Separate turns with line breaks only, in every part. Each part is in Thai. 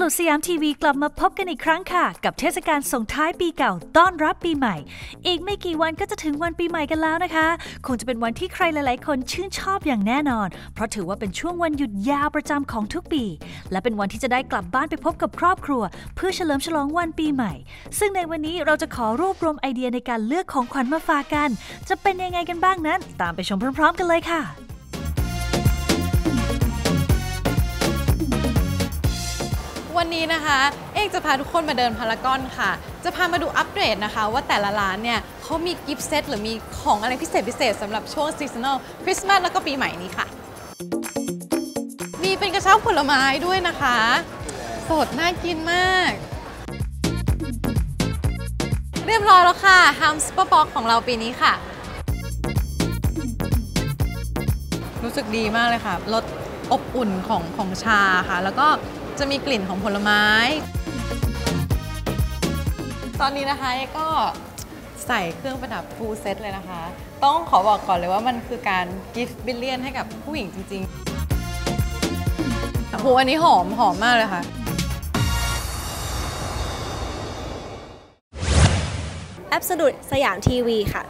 Absolute สยามทีวีกลับมาพบกันอีกครั้งค่ะกับเทศกาลส่งท้ายปีเก่าต้อนรับปีใหม่อีกไม่กี่วันก็จะถึงวันปีใหม่กันแล้วนะคะคงจะเป็นวันที่ใครหลายๆคนชื่นชอบอย่างแน่นอนเพราะถือว่าเป็นช่วงวันหยุดยาวประจำของทุกปีและเป็นวันที่จะได้กลับบ้านไปพบกับครอบครัวเพื่อเฉลิมฉลองวันปีใหม่ซึ่งในวันนี้เราจะขอรวบรวมไอเดียในการเลือกของขวัญมาฝากกันจะเป็นยังไงกันบ้างนั้นตามไปชมพร้อมๆกันเลยค่ะ
วันนี้นะคะเอกจะพาทุกคนมาเดินพารากอนค่ะจะพามาดูอัปเดตนะคะว่าแต่ละร้านเนี่ยเขามีกิฟต์เซตหรือมีของอะไรพิเศษสำหรับช่วงซีซันนอลคริสต์มาสแล้วก็ปีใหม่นี้ค่ะมีเป็นกระเช้าผลไม้ด้วยนะคะสดน่ากินมากเรียบร้อยแล้วค่ะฮัมสปอร์บ็อกของเราปีนี้ค่ะรู้สึกดีมากเลยค่ะรสอบอุ่นของชาค่ะแล้วก็จะมีกลิ่นของผลไม้ตอนนี้นะคะก็ใส่เครื่องประดับฟูลเซตเลยนะคะต้องขอบอกก่อนเลยว่ามันคือการกิฟต์บิลเลียนให้กับผู้หญิงจริงๆโอ้โหอันนี้หอมมากเลยค่ะ
Absolute สยามทีวีค่ะ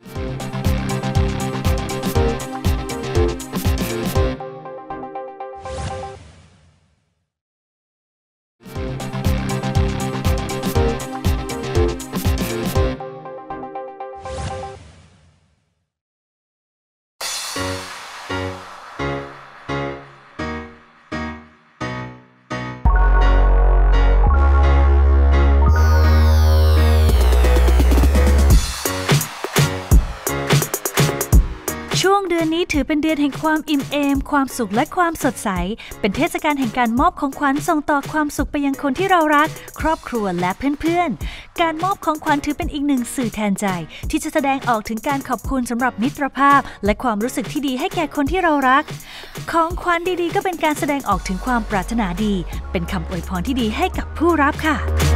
ช่วงเดือนนี้ถือเป็นเดือนแห่งความอิ่มเอมความสุขและความสดใสเป็นเทศกาลแห่งการมอบของขวัญส่งต่อความสุขไปยังคนที่เรารักครอบครัวและเพื่อนๆการมอบของขวัญถือเป็นอีกหนึ่งสื่อแทนใจที่จะแสดงออกถึงการขอบคุณสำหรับมิตรภาพและความรู้สึกที่ดีให้แก่คนที่เรารักของขวัญดีๆก็เป็นการแสดงออกถึงความปรารถนาดีเป็นคำอวยพรที่ดีให้กับผู้รับค่ะ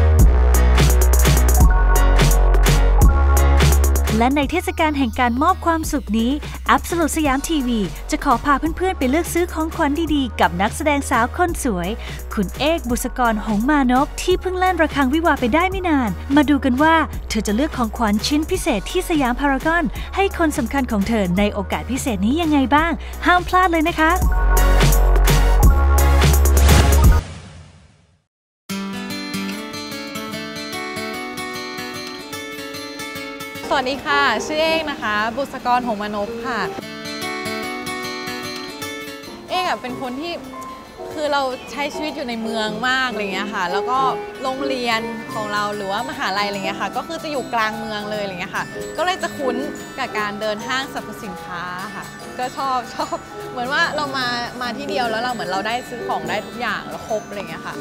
และในเทศกาลแห่งการมอบความสุขนี้ Absolute สยามทีวีจะขอพาเพื่อนๆไปเลือกซื้อของขวัญดีๆกับนักแสดงสาวคนสวยคุณเอกบุษกรหงส์มานพที่เพิ่งเล่นระฆังวิวาห์ไปได้ไม่นานมาดูกันว่าเธอจะเลือกของขวัญชิ้นพิเศษที่สยามพารากอนให้คนสำคัญของเธอในโอกาสพิเศษนี้ยังไงบ้างห้ามพลาดเลยนะคะ
สวัสดีค่ะชื่อเอกนะคะบุษกรหงส์มานพค่ะเอกเป็นคนที่คือเราใช้ชีวิตอยู่ในเมืองมากอะไรเงี้ยค่ะแล้วก็โรงเรียนของเราหรือว่ามหาลัยอะไรเงี้ยค่ะก็คือจะอยู่กลางเมืองเลยอะไรเงี้ยค่ะก็เลยจะคุ้นกับการเดินห้างสรรพสินค้าค่ะก็ชอบเหมือนว่าเรามาที่เดียวแล้วเราเหมือนเราได้ซื้อของได้ทุกอย่างแล้วครบอะไรเงี้ยค่ะ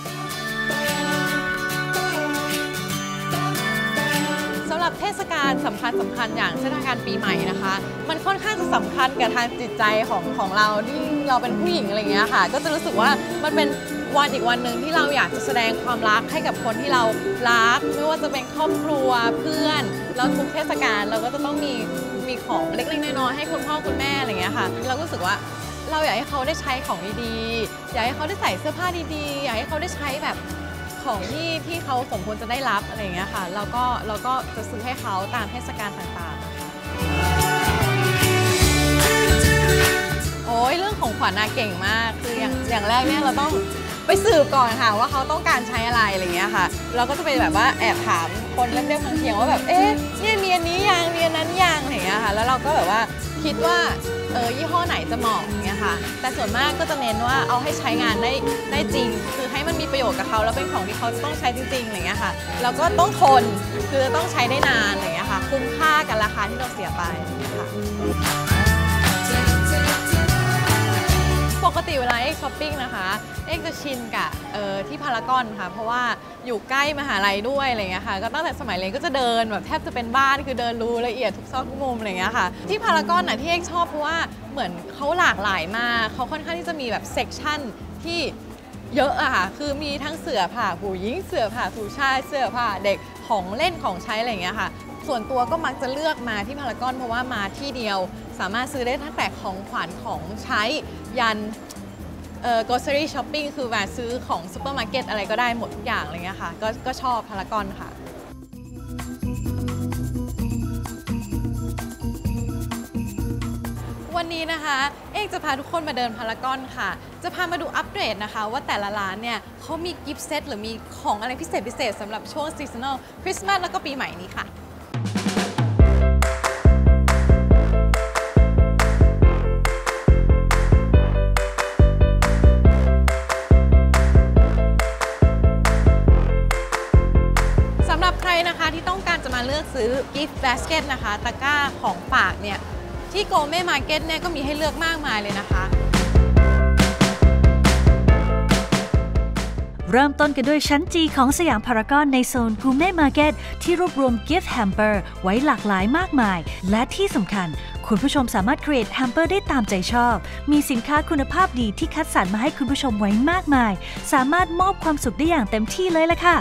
สำหรับเทศกาลสำคัญอย่างเทศกาลปีใหม่นะคะมันค่อนข้างจะสำคัญกับทางจิตใจของเราที่เราเป็นผู้หญิงอะไรเงี้ยค่ะก็จะรู้สึกว่ามันเป็นวันอีกวันหนึ่งที่เราอยากจะแสดงความรักให้กับคนที่เรารักไม่ว่าจะเป็นครอบครัวเพื่อนแล้วทุกเทศกาลเราก็จะต้องมีของเล็กๆน้อยๆให้คุณพ่อคุณแม่อะไรเงี้ยค่ะเราก็รู้สึกว่าเราอยากให้เขาได้ใช้ของดีๆอยากให้เขาได้ใส่เสื้อผ้าดีๆอยากให้เขาได้ใช้แบบของที่เขาสมควรจะได้รับอะไรอย่างเงี้ยค่ะเราก็จะซื้อให้เขาตามเทศกาลต่างๆนะคะโอ้ยเรื่องของขวัญเก่งมากคืออย่างแรกเนี่ยเราต้องไปสืบก่อนค่ะว่าเขาต้องการใช้อะไรอย่างเงี้ยค่ะเราก็จะไปแบบว่าแอบถามคนเล่มๆเคียงว่าแบบเนี่ยมีอันนี้ยังมีอันนั้นยังอะไรอย่างเงี้ยค่ะแล้วเราก็แบบว่าคิดว่ายี่ห้อไหนจะเหมาะอย่างเงี้ยค่ะแต่ส่วนมากก็จะเน้นว่าเอาให้ใช้งานได้จริงคือให้มันมีประโยชน์กับเขาแล้วเป็นของที่เขาจะต้องใช้จริงๆอะไรเงี้ยค่ะแล้วก็ต้องทนคือต้องใช้ได้นานอะไรเงี้ยค่ะคุ้มค่ากับราคาที่เราเสียไปค่ะปกติเวลาเอกช้อปปิ้งนะคะเอกจะชินกับที่พารากอนค่ะเพราะว่าอยู่ใกล้มหาลัยด้วยอะไรเงี้ยค่ะก็ตั้งแต่สมัยเรียนก็จะเดินแบบแทบจะเป็นบ้านคือเดินรู้ละเอียดทุกซอกทุกมุมอะไรเงี้ยค่ะที่พารากอนที่เอกชอบเพราะว่าเหมือนเขาหลากหลายมากเขาค่อนข้างที่จะมีแบบเซกชันที่เยอะอะค่ะคือมีทั้งเสื้อผ้าผู้หญิงเสื้อผ้าผู้ชายเสื้อผ้าเด็กของเล่นของใช้อะไรเงี้ยค่ะส่วนตัวก็มักจะเลือกมาที่พารากอนเพราะว่ามาที่เดียวสามารถซื้อได้ตั้งแต่ของขวัญของใช้ยัน grocery shopping คือแวะซื้อของซูเปอร์มาร์เก็ตอะไรก็ได้หมดทุกอย่างอะไรเงี้ยค่ะก็ชอบพารากอนค่ะวันนี้นะคะเอกจะพาทุกคนมาเดินพารากอนค่ะจะพามาดูอัปเดตนะคะว่าแต่ละร้านเนี่ยเขามีกิฟต์เซตหรือมีของอะไรพิเศษสำหรับช่วงซีซันอลคริสต์มาสแล้วก็ปีใหม่นี้ค่ะสำหรับใครนะคะที่ต้องการจะมาเลือกซื้อ gift basket นะคะตะกร้าของฝากเนี่ยที่โกเม่มาร์เก็ตเนี่ยก็มีให้เลือกมากมายเลยนะคะ
เริ่มต้นกันด้วยชั้น G ของสยามพารากอนในโซนกูเม่มาร์เก็ตที่รวบรวม Gift Hamper ไว้หลากหลายมากมายและที่สำคัญคุณผู้ชมสามารถ create hamper ได้ตามใจชอบมีสินค้าคุณภาพดีที่คัดสรรมาให้คุณผู้ชมไว้มากมายสามารถมอบความสุขได้อย่างเต็มที่เลยล่ะค่ะ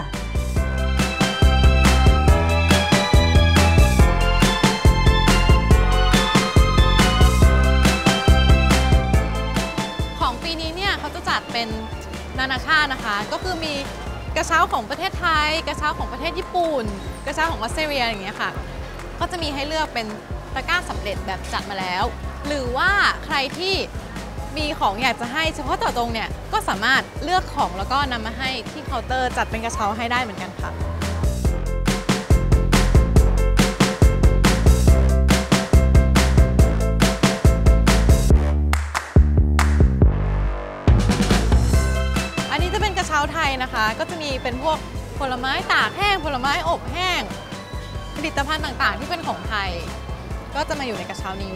เป็นนานาชาตินะคะก็คือมีกระเช้าของประเทศไทยกระเช้าของประเทศญี่ปุ่นกระเช้าของออสเตรเลียอย่างเงี้ยค่ะก็จะมีให้เลือกเป็นตะกร้าสำเร็จแบบจัดมาแล้วหรือว่าใครที่มีของอยากจะให้เฉพาะต่อตรงเนี่ยก็สามารถเลือกของแล้วก็นำมาให้ที่เคาน์เตอร์จัดเป็นกระเช้าให้ได้เหมือนกันค่ะกระเช้าไทยนะคะก็จะมีเป็นพวกผลไม้ตากแห้งผลไม้อบแห้งผลิตภัณฑ์ต่างๆที่เป็นของไทยก็จะมาอยู่ในกระเช้านี้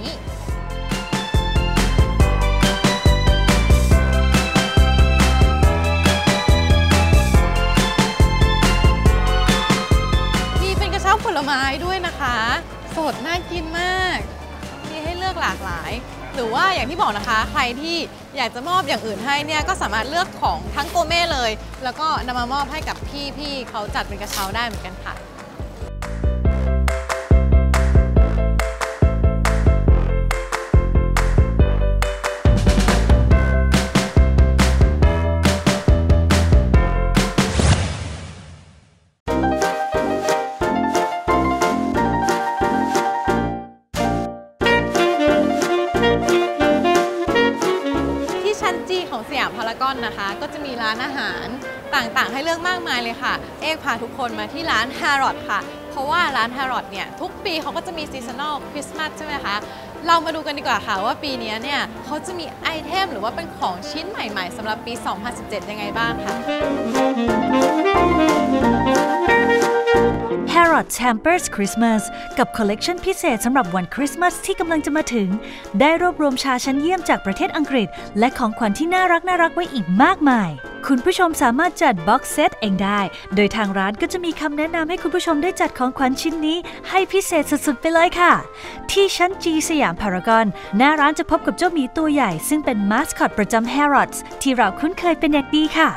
มีเป็นกระเช้าผลไม้ด้วยนะคะสดน่ากินมากมีให้เลือกหลากหลายหรือว่าอย่างที่บอกนะคะใครที่อยากจะมอบอย่างอื่นให้เนี่ยก็สามารถเลือกของทั้งโกเม่เลยแล้วก็นำมามอบให้กับพี่เขาจัดเป็นกระเช้าได้เหมือนกันค่ะสยามพารากอนนะคะก็จะมีร้านอาหารต่างๆให้เลือกมากมายเลยค่ะเอกพาทุกคนมาที่ร้าน Harrods ค่ะเพราะว่าร้าน Harrods เนี่ยทุกปีเขาก็จะมีซีซันอลคริสต์มาสใช่ไหมคะเรามาดูกันดีกว่าค่ะว่าปีนี้เนี่ยเขาจะมีไอเทมหรือว่าเป็นของชิ้นใหม่ๆสำหรับปี 2017 ยังไงบ้างค่ะ
Harrods Hampers Christmas กับคอลเลกชันพิเศษสำหรับวันคริสต์มาสที่กำลังจะมาถึงได้รวบรวมชาชั้นเยี่ยมจากประเทศอังกฤษและของขวัญที่น่ารักไว้อีกมากมายคุณผู้ชมสามารถจัดบ็อกซ์เซตเองได้โดยทางร้านก็จะมีคำแนะนำให้คุณผู้ชมได้จัดของขวัญชิ้นนี้ให้พิเศษสุดๆไปเลยค่ะที่ชั้น G สยามพารากอนหน้าร้านจะพบกับเจ้าหมีตัวใหญ่ซึ่งเป็นมาสคอตประจำ Harrods ที่เราคุ้นเคยเป็นอย่างดีค่ะ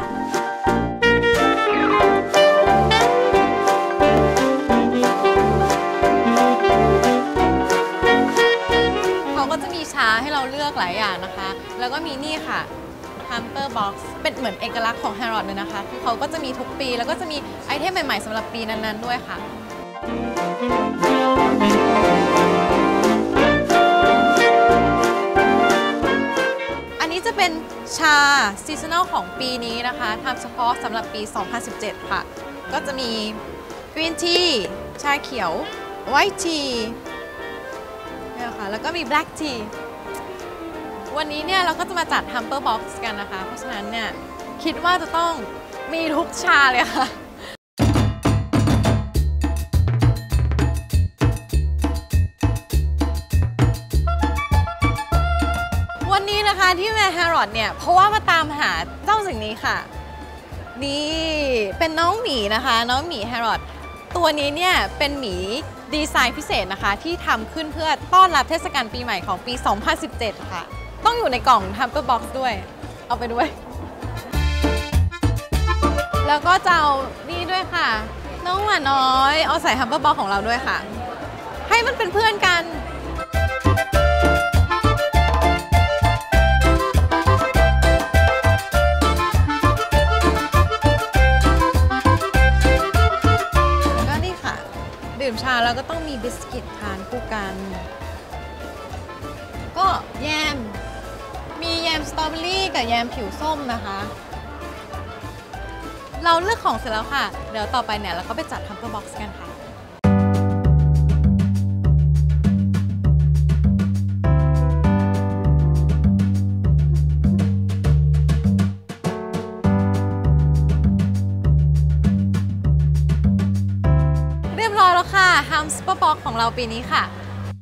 ให้เราเลือกหลายอย่างนะคะแล้วก็มีนี่ค่ะ Hamper Box เป็นเหมือนเอกลักษณ์ของ Harrods เลยนะคะคือเขาก็จะมีทุกปีแล้วก็จะมีไอเทมใหม่ๆสำหรับปีนั้นๆด้วยค่ะอันนี้จะเป็นชาซีซันอลของปีนี้นะคะทำเฉพาะสำหรับปี 2017 ค่ะก็จะมี Green Tea ชาเขียว White Tea เนี่ยค่ะแล้วก็มี Black Teaวันนี้เนี่ยเราก็จะมาจัด Hamper Box กันนะคะเพราะฉะนั้นเนี่ยคิดว่าจะต้องมีทุกชาเลยค่ะวันนี้นะคะที่แม่ Harrods เนี่ยเพราะว่ามาตามหาเจ้าสิ่งนี้ค่ะนี่เป็นน้องหมีนะคะน้องหมี Harrods ตัวนี้เนี่ยเป็นหมีดีไซน์พิเศษนะคะที่ทำขึ้นเพื่อต้อนรับเทศกาลปีใหม่ของปี 2017 ค่ะต้องอยู่ในกล่อง Hamper Box ด้วยเอาไปด้วยแล้วก็จะเอานี่ด้วยค่ะน้องหมาน้อยเอาใส่ Hamper Box ของเราด้วยค่ะให้มันเป็นเพื่อนกันค่ะแล้วก็ต้องมีบิสกิตทานคู่กันก็แยมมีแยมสตรอเบอรี่กับแยมผิวส้มนะคะเราเลือกของเสร็จแล้วค่ะเดี๋ยวต่อไปเนี่ยเราก็ไปจัดทัมเปอร์บ็อกซ์กันค่ะเรียบร้อยแล้วค่ะฮัมส์เปอร์บ็อกซ์ของเราปีนี้ค่ะ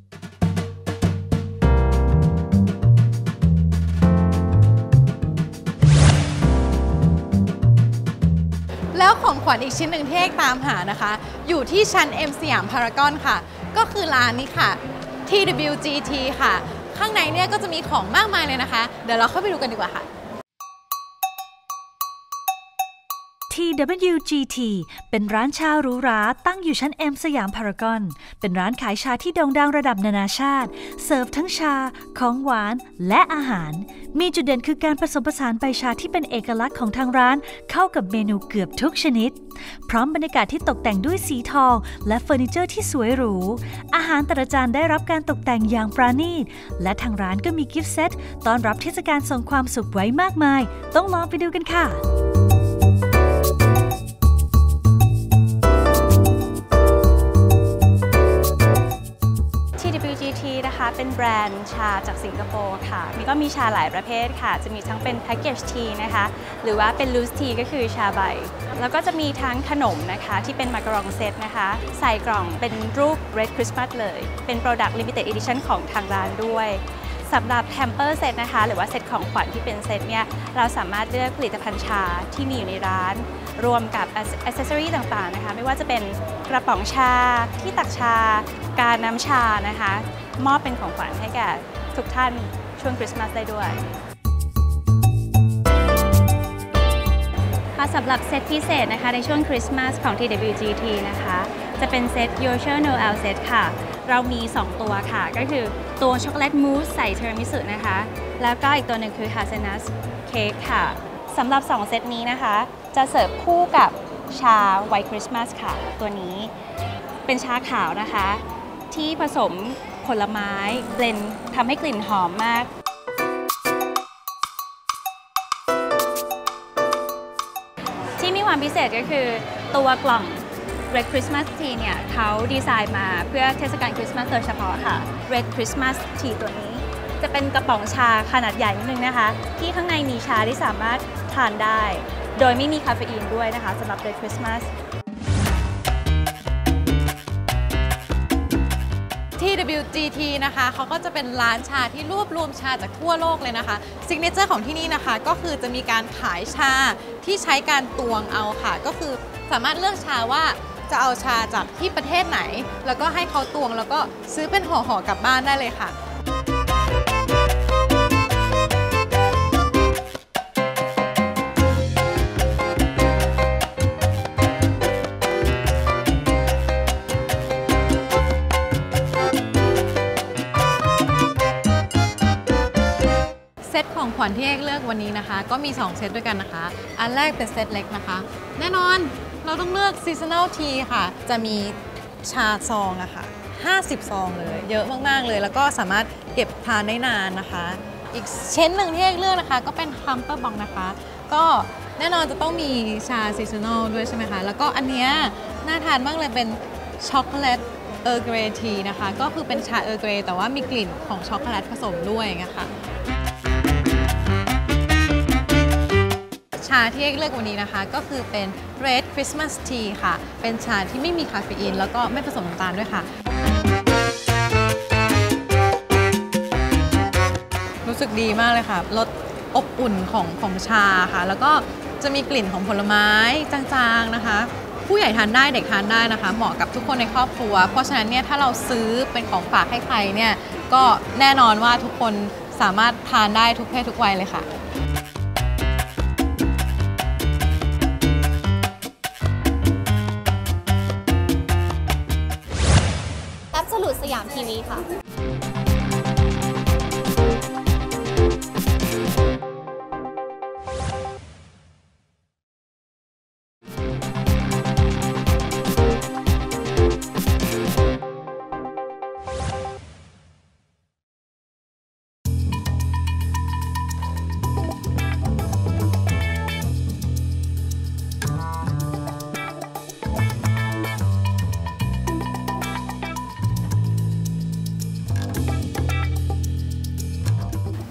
แล้วของขวัญอีกชิ้นหนึ่งที่เอกตามหานะคะอยู่ที่ชั้น M สยามพารากอนค่ะก็คือร้านนี้ค่ะ TWGT ค่ะข้างในเนี่ยก็จะมีของมากมายเลยนะคะเดี๋ยวเราเข้าไปดูกันดีกว่าค่ะ
TWGT เป็นร้านชาหรูหราตั้งอยู่ชั้น M สยามพารากอนเป็นร้านขายชาที่โด่งดังระดับนานาชาติเสิร์ฟทั้งชาของหวานและอาหารมีจุดเด่นคือการผสมผสานใบชาที่เป็นเอกลักษณ์ของทางร้านเข้ากับเมนูเกือบทุกชนิดพร้อมบรรยากาศที่ตกแต่งด้วยสีทองและเฟอร์นิเจอร์ที่สวยหรูอาหารแต่ละจานได้รับการตกแต่งอย่างปราณีตและทางร้านก็มีกิฟต์เซตต้อนรับเทศกาลส่งความสุขไว้มากมายต้องลองไปดูกันค่ะ
TWGT นะคะเป็นแบรนด์ชาจากสิงคโปร์ค่ะก็มีชาหลายประเภทค่ะจะมีทั้งเป็นแพ็กเกจทีนะคะหรือว่าเป็นลูสทีก็คือชาใบแล้วก็จะมีทั้งขนมนะคะที่เป็นมาการองเซตนะคะใส่กล่องเป็นรูป Red Christmas เลยเป็น Product Limited Edition ของทางร้านด้วยสำหรับแฮมเปอร์เซตนะคะหรือว่าเซตของขวัญที่เป็นเซตเนี่ยเราสามารถเลือกผลิตภัณฑ์ชาที่มีอยู่ในร้านรวมกับอิสเซอรี่ต่างๆนะคะไม่ว่าจะเป็นกระป๋องชาที่ตักชาการน้ำชานะคะมอบเป็นของขวัญให้แก่ทุกท่านช่วงคริสต์มาสได้ด้วยสำหรับเซตพิเศษนะคะในช่วงคริสต์มาสของ TWGT นะคะจะเป็นเซต Yosher Noel Set ค่ะเรามี 2 ตัวค่ะก็คือตัวช็อกโกแลตมูสใส่เทอร์มิสุนะคะแล้วก็อีกตัวหนึ่งคือ Hazelnut Cake ค่ะสำหรับ 2 เซตนี้นะคะจะเสิร์ฟคู่กับชา White Christmas ค่ะตัวนี้เป็นชาขาวนะคะที่ผสมผลไม้เบลนด์ทำให้กลิ่นหอมมากที่มีความพิเศษก็คือตัวกล่อง Red Christmas Tea เนี่ยเขาดีไซน์มาเพื่อเทศกาลคริสต์มาสโดยเฉพาะค่ะ Red Christmas Tea ตัวนี้จะเป็นกระป๋องชาขนาดใหญ่นิดนึงนะคะที่ข้างในมีชาที่สามารถทานได้โดยไม่มีคาเฟอีนด้วยนะคะสำหรับ Red Christmas
TWGT นะคะเขาก็จะเป็นร้านชาที่รวบรวมชาจากทั่วโลกเลยนะคะซิกเนเจอร์ของที่นี่นะคะก็คือจะมีการขายชาที่ใช้การตวงเอาค่ะก็คือสามารถเลือกชาว่าจะเอาชาจากที่ประเทศไหนแล้วก็ให้เขาตวงแล้วก็ซื้อเป็นห่อๆกลับบ้านได้เลยค่ะเซตของขวัญที่เอกเลือกวันนี้นะคะก็มี2เซตด้วยกันนะคะอันแรกเป็นเซตเล็กนะคะแน่นอนเราต้องเลือก Seasonal Tea ค่ะจะมีชาซองอะค่ะ50 ซองเลยเยอะมากๆเลยแล้วก็สามารถเก็บทานได้นานนะคะอีกเช่นหนึ่งที่เอกเลือกนะคะก็เป็นฮัมเปอร์บ็อกนะคะก็แน่นอนจะต้องมีชา Seasonal ด้วยใช่ไหมคะแล้วก็อันเนี้ยน่าทานมากเลยเป็นช็อกโกแลตเออร์เกรย์ทีนะคะก็คือเป็นชาเออร์เกรย์แต่ว่ามีกลิ่นของช็อกโกแลตผสมด้วยนะคะชาที่เอกเลือกวันนี้นะคะก็คือเป็น Red Christmas Tea ค่ะเป็นชาที่ไม่มีคาเฟอีนแล้วก็ไม่ผสมน้ำตาลด้วยค่ะรู้สึกดีมากเลยค่ะรสอบอุ่นของชาค่ะแล้วก็จะมีกลิ่นของผลไม้จางๆนะคะผู้ใหญ่ทานได้เด็กทานได้นะคะเหมาะกับทุกคนในครอบครัวเพราะฉะนั้นเนี่ยถ้าเราซื้อเป็นของฝากให้ใครเนี่ยก็แน่นอนว่าทุกคนสามารถทานได้ทุกเพศทุกวัยเลยค่ะ
สยามทีวีค่ะ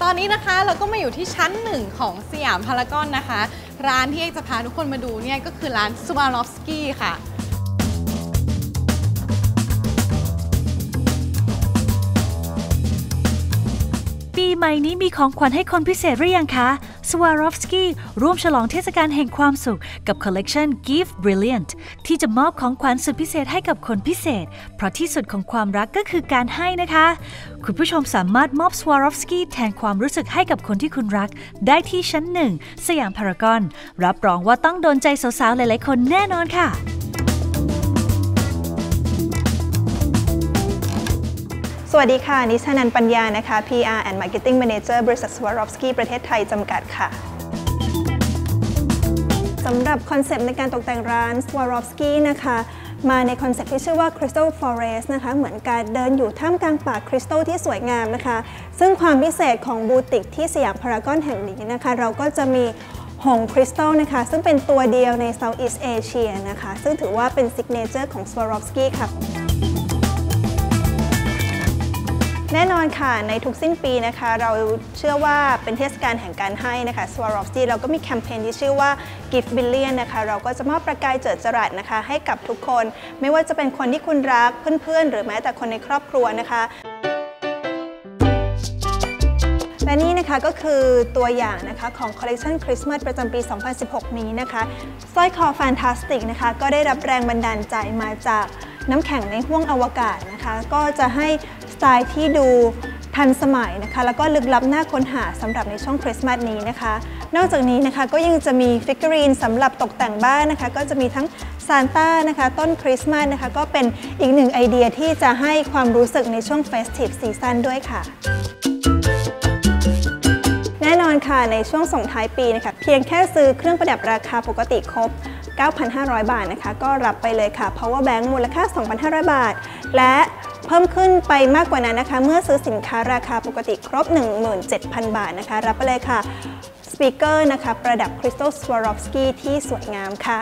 อนนี้นะคะเราก็มาอยู่ที่ชั้น1ของสยามพารากอนนะคะร้านที่เอกจะพาทุกคนมาดูเนี่ยก็คือร้าน Swarovski ค่ะ
ปีใหม่นี้มีของขวัญให้คนพิเศษหรือยังคะ Swarovski ร่วมฉลองเทศกาลแห่งความสุขกับคอลเลกชัน Gift Brilliant ที่จะมอบของขวัญสุดพิเศษให้กับคนพิเศษเพราะที่สุดของความรักก็คือการให้นะคะคุณผู้ชมสามารถมอบ Swarovski แทนความรู้สึกให้กับคนที่คุณรักได้ที่ชั้น1สยามพารากอนรับรองว่าต้องโดนใจสาวๆหลายๆคนแน่นอนค่ะ
สวัสดีค่ะนิชานันท์ปัญญานะคะ PR and Marketing Manager บริษัท Swarovski ประเทศไทยจำกัดค่ะสำหรับคอนเซปต์ในการตกแต่งร้าน Swarovski นะคะมาในคอนเซปต์ที่ชื่อว่า Crystal Forest นะคะเหมือนการเดินอยู่ท่ามกลางป่าคริสตัลที่สวยงามนะคะซึ่งความพิเศษของบูติกที่สยามพารากอนแห่งนี้นะคะเราก็จะมีหงส์คริสตัลนะคะซึ่งเป็นตัวเดียวใน Southeast Asia นะคะซึ่งถือว่าเป็นซิกเนเจอร์ของ Swarovski ค่ะแน่นอนค่ะในทุกสิ้นปีนะคะเราเชื่อว่าเป็นเทศกาลแห่งการให้นะคะ Swarovski เราก็มีแคมเปญที่ชื่อว่า Gift Billion นะคะเราก็จะมอบประกายเจิดจรัสนะคะให้กับทุกคนไม่ว่าจะเป็นคนที่คุณรักเพื่อนๆหรือแม้แต่คนในครอบครัวนะคะและนี่นะคะก็คือตัวอย่างนะคะของคอลเลกชันคริสต์มาสประจำปี 2016 นี้นะคะสร้อยคอแฟนตาสติกนะคะก็ได้รับแรงบันดาลใจมาจากน้ำแข็งในห้วงอวกาศนะคะก็จะให้สไตล์ที่ดูทันสมัยนะคะแล้วก็ลึกลับน่าค้นหาสำหรับในช่วงคริสต์มาสนี้นะคะนอกจากนี้นะคะก็ยังจะมีฟิกเกอรีนสำหรับตกแต่งบ้านนะคะก็จะมีทั้งซานต้านะคะต้นคริสต์มาสนะคะก็เป็นอีกหนึ่งไอเดียที่จะให้ความรู้สึกในช่วงเฟสทีฟซีซั่นด้วยค่ะแน่นอนค่ะในช่วงส่งท้ายปีนะคะเพียงแค่ซื้อเครื่องประดับราคาปกติครบ 9,500 บาทนะคะก็รับไปเลยค่ะ Power Bank มูลค่า 2,500 บาทและเพิ่มขึ้นไปมากกว่านั้นนะคะเมื่อซื้อสินค้าราคาปกติครบ 17,000 บาทนะคะรับไปเลยค่ะสปีกเกอร์นะคะประดับคริสตัล Swarovski ที่สวยงามค่ะ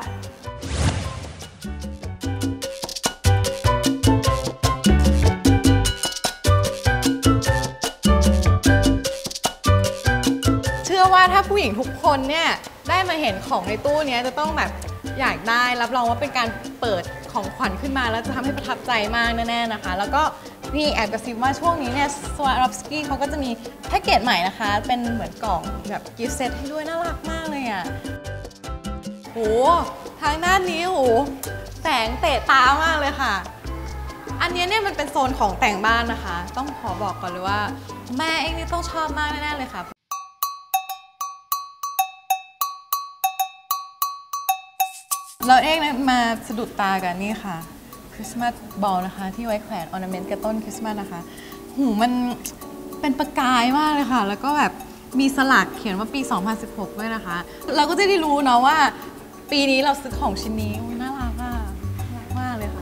เชื่อว่าถ้าผู้หญิงทุกคนเนี่ยได้มาเห็นของในตู้นี้จะต้องแบบอยากได้รับรองว่าเป็นการเปิดของขวัญขึ้นมาแล้วจะทำให้ประทับใจมากแน่ๆนะคะแล้วก็นี่แอบกระซิบว่าช่วงนี้เนี่ย Swarovski เขาก็จะมีแพ็กเกจใหม่นะคะเป็นเหมือนกล่องแบบกิฟต์เซตให้ด้วยน่ารักมากเลยอ่ะโหทางด้านนี้โหแสงเตะตามากเลยค่ะอันนี้เนี่ยมันเป็นโซนของแต่งบ้านนะคะต้องขอบอกก่อนเลยว่าแม่เองนี่ต้องชอบมากแน่ๆเลยค่ะเราเองมาสะดุดตากันนี่ค่ะคริสต์มาสบอลนะคะที่ไว้แขวนออร์นาเมนต์กับต้นคริสต์มาสนะคะหูมันเป็นประกายมากเลยค่ะแล้วก็แบบมีสลักเขียนว่าปี 2016 ด้วยนะคะเราก็จะได้รู้เนาะว่าปีนี้เราซื้อของชิ้นนี้น่ารักมากน่ารักมากเลยค่ะ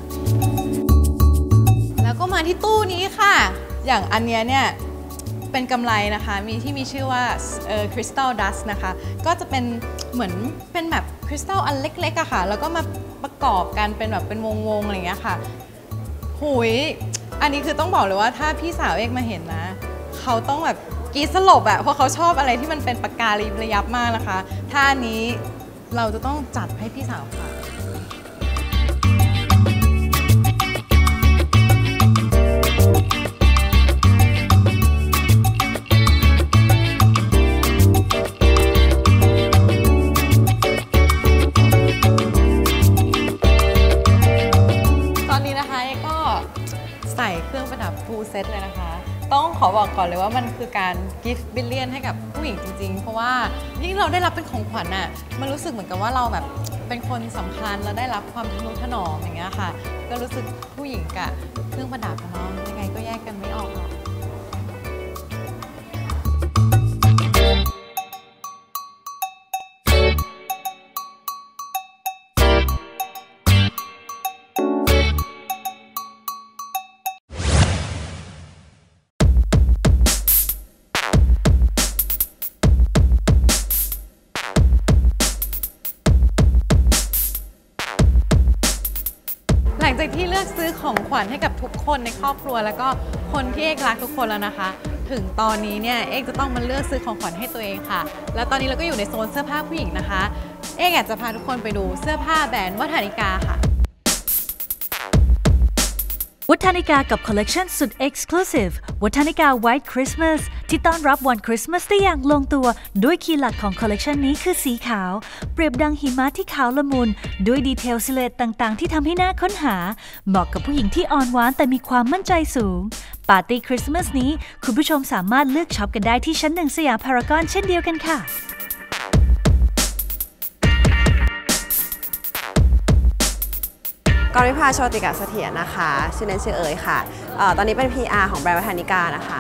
แล้วก็มาที่ตู้นี้ค่ะอย่างอันเนี้ยเนี่ยเป็นกำไรนะคะมีชื่อว่าCrystal Dust นะคะก็จะเป็นเหมือนเป็นแบบคริสตัลอันเล็กๆอะค่ะแล้วก็มาประกอบกันเป็นแบบเป็นวงๆอะไรอย่างเงี้ยค่ะหุยอันนี้คือต้องบอกเลยว่าถ้าพี่สาวเอกมาเห็นนะเขาต้องแบบกรี๊ดสลบอะเพราะเขาชอบอะไรที่มันเป็นปากการีระยับมากนะคะถ้าอันนี้เราจะต้องจัดให้พี่สาวค่ะใส่เครื่องประดับฟูลเซตเลยนะคะต้องขอบอกก่อนเลยว่ามันคือการ Gift Billion ให้กับผู้หญิงจริงๆเพราะว่ายิ่งเราได้รับเป็นของขวัญน่ะมันรู้สึกเหมือนกับว่าเราแบบเป็นคนสำคัญแล้วได้รับความทนุถนอมอย่างเงี้ยค่ะก็รู้สึกผู้หญิงกับเครื่องประดับเนาะยังไงก็แยกกันไม่ออกหรอกหลังจากที่เลือกซื้อของขวัญให้กับทุกคนในครอบครัวแล้วก็คนที่เอกรักทุกคนแล้วนะคะถึงตอนนี้เนี่ยเอกจะต้องมาเลือกซื้อของขวัญให้ตัวเองค่ะแล้วตอนนี้เราก็อยู่ในโซนเสื้อผ้าผู้หญิงนะคะเอกอยากจะพาทุกคนไปดูเสื้อผ้าแบรนด์วัฒนิกาค่ะ
วัฒนิกากับคอลเลกชันสุด Exclusive วัฒนิกา White Christmas ที่ต้อนรับวันคริสต์มาสได้อย่างลงตัวด้วยคีย์หลักของคอลเลกชันนี้คือสีขาวเปรียบดังหิมะที่ขาวละมุนด้วยดีเทลซิลูเอตต่างๆที่ทำให้น่าค้นหาเหมาะกับผู้หญิงที่อ่อนหวานแต่มีความมั่นใจสูงปาร์ตี้คริสต์มาสนี้คุณผู้ชมสามารถเลือกช็อปกันได้ที่ชั้น 1 สยามพารากอนเช่นเดียวกันค่ะ
กรวิภาโชติกะเสถียรนะคะชื่อเล่นชื่อเอ๋ยค่ะตอนนี้เป็น PR ของแบรนด์วัฒนิกานะคะ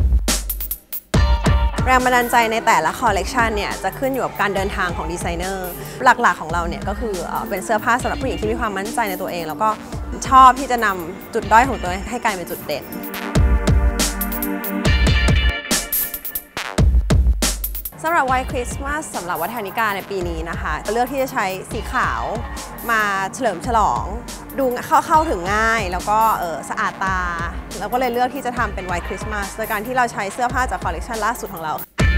แรงบันดาลใจในแต่ละคอลเลกชันเนี่ยจะขึ้นอยู่กับการเดินทางของดีไซเนอร์หลักๆของเราเนี่ยก็คือเป็นเสื้อผ้าสำหรับผู้หญิงที่มีความมั่นใจในตัวเองแล้วก็ชอบที่จะนำจุดด้อยของตัวเองให้กลายเป็นจุดเด่นสำหรับ White Christmas สำหรับวัฒนิกาในปีนี้นะคะเลือกที่จะใช้สีขาวมาเฉลิมฉลองดูเข้าถึงง่ายแล้วก็สะอาดตาแล้วก็เลยเลือกที่จะทำเป็น White Christmas โดยการที่เราใช้เสื้อผ้าจากคอลเลกชันล่าสุดของเรา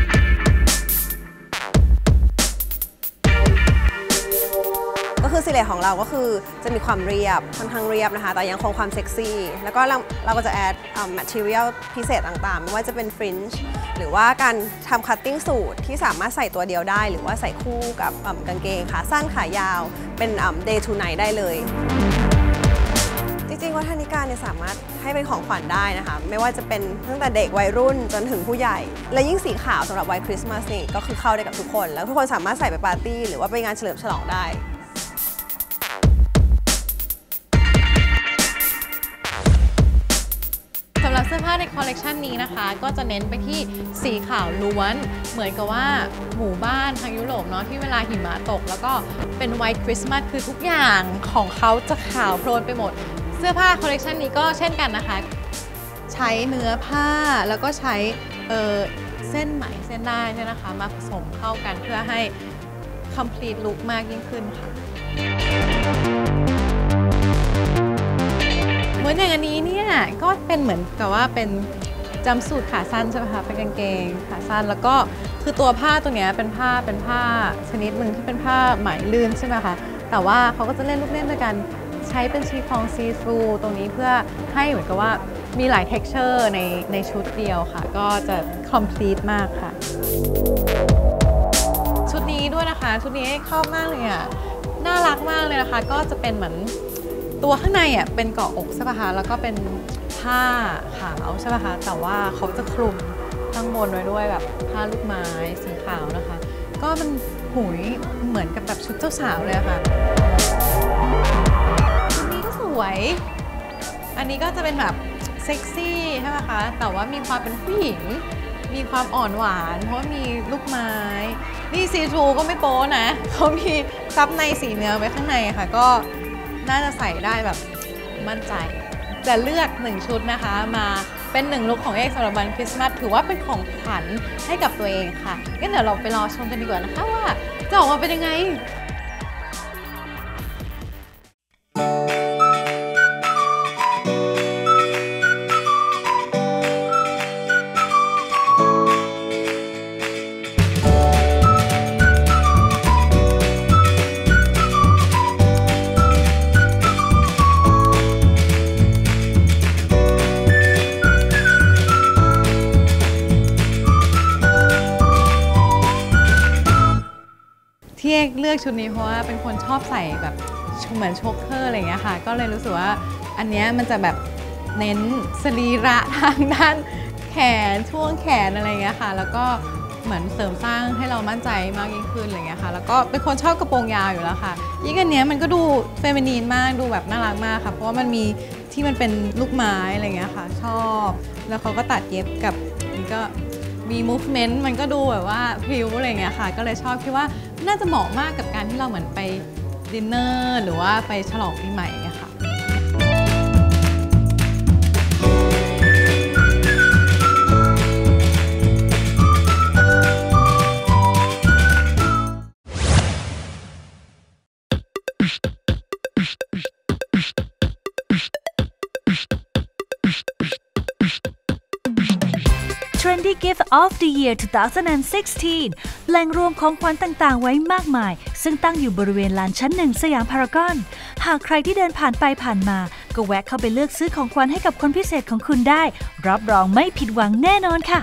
ก็คือซิเลตของเราก็คือจะมีความเรียบค่อนข้างเรียบนะคะแต่ยังคงความเซ็กซี่แล้วก็เราก็จะแอดmaterial พิเศษต่างๆไม่ว่าจะเป็นฟรินช์หรือว่าการทำคัตติ้งสูทที่สามารถใส่ตัวเดียวได้หรือว่าใส่คู่กับกางเกงขาสั้นขายาวเป็น day to night ได้เลยจริงๆวัฒนิกาเนี่ยสามารถให้เป็นของขวัญได้นะคะไม่ว่าจะเป็นตั้งแต่เด็กวัยรุ่นจนถึงผู้ใหญ่และยิ่งสีขาวสำหรับWhite Christmasนี่ก็คือเข้าได้กับทุกคนแล้วทุกคนสามารถใส่ไปปาร์ตี้หรือว่าไปงานเฉลิมฉลองได้
สำหรับเสื้อผ้าในคอลเลกชันนี้นะคะก็จะเน้นไปที่สีขาวล้วนเหมือนกับว่าหมู่บ้านทางยุโรปเนาะที่เวลาหิมะตกแล้วก็เป็นไวท์คริสต์มาสคือทุกอย่างของเขาจะขาวโพลนไปหมดเสื้อผ้าคอลเลกชันนี้ก็เช่นกันนะคะใช้เนื้อผ้าแล้วก็ใช้เส้นไหมเส้นได้เนี่ยนะคะมาผสมเข้ากันเพื่อให้ complete look มากยิ่งขึ้นค่ะเหมือนอย่างอันนี้เนี่ยก็เป็นเหมือนกับว่าเป็นจัมป์สูทขาสั้นใช่ไหมคะเป็นกางเกงขาสั้นแล้วก็คือตัวผ้าตัวเนี้ยเป็นผ้าชนิดหนึ่งที่เป็นผ้าไหมลื่นใช่ไหมคะแต่ว่าเขาก็จะเล่นลูกเล่นด้วยกันใช้เป็นชีฟองซีทรูตรงนี้เพื่อให้เหมือนกับว่ามีหลาย texture ในชุดเดียวค่ะก็จะ complete มากค่ะชุดนี้ด้วยนะคะชุดนี้เข้ามากเลยอ่ะน่ารักมากเลยนะคะก็จะเป็นเหมือนตัวข้างในอ่ะเป็นเกาะอกใช่ป่ะคะแล้วก็เป็นผ้าขาวใช่ป่ะคะแต่ว่าเขาจะคลุมข้างบนไว้ด้วยแบบผ้าลูกไม้สีขาวนะคะก็มันหุยเหมือนกับแบบชุดเจ้าสาวเลยค่ะชุดนี้ก็สวยอันนี้ก็จะเป็นแบบเซ็กซี่ใช่ป่ะคะแต่ว่ามีความเป็นผู้หญิงมีความอ่อนหวานเพราะมีลูกไม้นี่ซีทรูก็ไม่โป๊นะเขามีซับในสีเนื้อไว้ข้างในค่ะก็น่าจะใส่ได้แบบมั่นใจจะเลือก1ชุดนะคะมาเป็น1ลุคของเอกสำหรับวันคริสต์มาสถือว่าเป็นของขวัญให้กับตัวเองค่ะงั้นเดี๋ยวเราไปรอชมกันดีกว่านะคะว่าจะออกมาเป็นยังไงที่เอกเลือกชุดนี้เพราะว่าเป็นคนชอบใส่แบบเหมือนโชคเกอร์อะไรอย่างเงี้ยค่ะก็เลยรู้สึกว่าอันเนี้ยมันจะแบบเน้นสรีระทางด้านแขนช่วงแขนอะไรอย่างเงี้ยค่ะแล้วก็เหมือนเสริมสร้างให้เรามั่นใจมากยิ่งขึ้นอะไรอย่างเงี้ยค่ะแล้วก็เป็นคนชอบกระโปรงยาวอยู่แล้วค่ะยิ่งอันเนี้ยมันก็ดูเฟมินีนมากดูแบบน่ารักมากค่ะเพราะว่ามันมีที่มันเป็นลูกไม้อะไรอย่างเงี้ยค่ะชอบแล้วเขาก็ตัดเย็บกับนี่ก็มี movement มันก็ดูแบบว่าพริ้วอะไรอย่างเงี้ยค่ะก็เลยชอบคิดว่าน่าจะเหมาะมากกับการที่เราเหมือนไปดินเนอร์หรือว่าไปฉลองปีใหม่เนี่ยค่ะ
Trendy Gift of the Year 2016 แหล่งรวมของขวัญต่างๆไว้มากมายซึ่งตั้งอยู่บริเวณลานชั้นหนึ่งสยามพารากอนหากใครที่เดินผ่านไปผ่านมาก็แวะเข้าไปเลือกซื้อของขวัญให้กับคนพิเศษของคุณได้รับรองไม่ผิดหวังแน่นอนค่ะ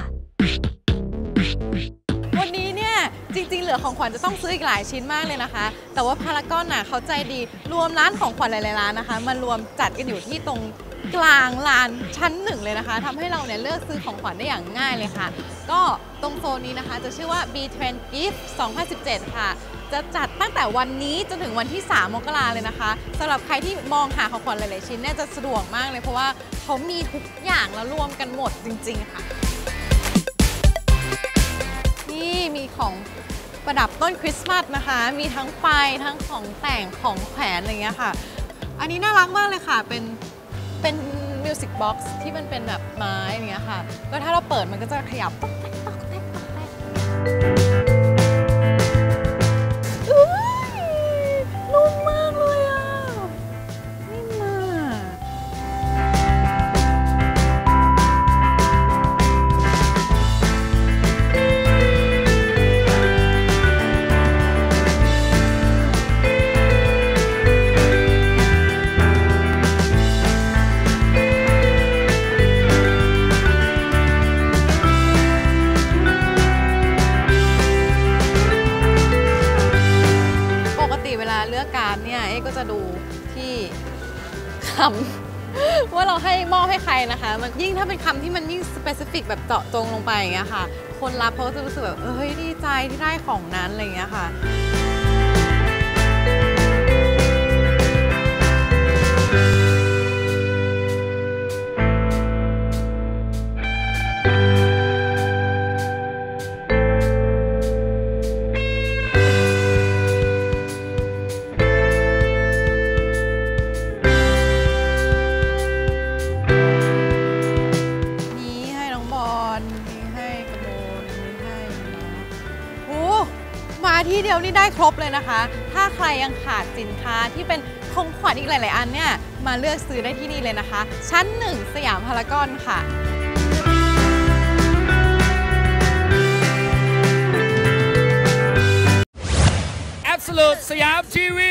วันนี้เนี่ยจริงๆเหลือของขวัญจะต้องซื้ออีกหลายชิ้นมากเลยนะคะแต่ว่าพารากอนน่ะเขาใจดีรวมร้านของขวัญหลายๆร้านนะคะมารวมจัดกันอยู่ที่ตรงกลางลานชั้นหนึ่งเลยนะคะทำให้เราเนี่ยเลือกซื้อของขวัญได้อย่างง่ายเลยค่ะก็ตรงโซนนี้นะคะจะชื่อว่า B Trend Gift 2017 ค่ะจะจัดตั้งแต่วันนี้จนถึงวันที่ 3 มกราเลยนะคะสำหรับใครที่มองหาของขวัญหลายๆชิ้นเนี่ยจะสะดวกมากเลยเพราะว่าเขามีทุกอย่างแล้วรวมกันหมดจริงๆค่ะนี่มีของประดับต้นคริสต์มาสนะคะมีทั้งไฟทั้งของแต่งของแขวนอะไรเงี้ยค่ะอันนี้น่ารักมากเลยค่ะเป็นมิวสิกบ็อกซ์ที่มันเป็นแบบไม้อย่างเงี้ยค่ะก็ถ้าเราเปิดมันก็จะขยับต๊อกแต๊กต๊อกแต๊กต๊อกแต๊กนุ่มมากเลยอ่ะนิ่มมากเลือกการเนี่ยเอ๊ก็จะดูที่คำว่าเราให้มอบให้ใครนะคะมันยิ่งถ้าเป็นคำที่มันยิ่งสเปซิฟิกแบบเจาะจงลงไปอย่างเงี้ยค่ะคนรับเขาก็จะรู้สึกแบบเฮ้ยดีใจที่ได้ของนั้นอะไรอย่างเงี้ยค่ะที่เดียวนี่ได้ครบเลยนะคะถ้าใครยังขาดสินค้าที่เป็นของขวัญอีกหลายๆอันเนี่ยมาเลือกซื้อได้ที่นี่เลยนะคะชั้น1สยามพารากอนค่ะ
Absolute สยามทีวี